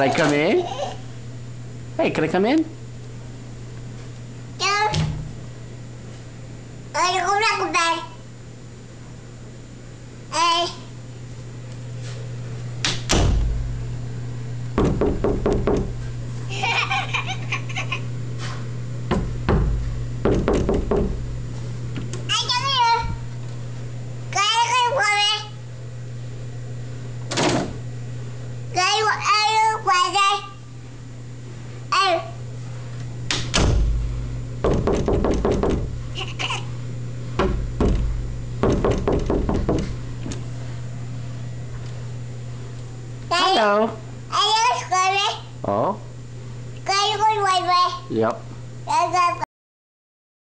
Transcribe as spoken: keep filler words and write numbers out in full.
I come in? Hey, can I come in? Yeah. Ay, ako na ako ba? Ay.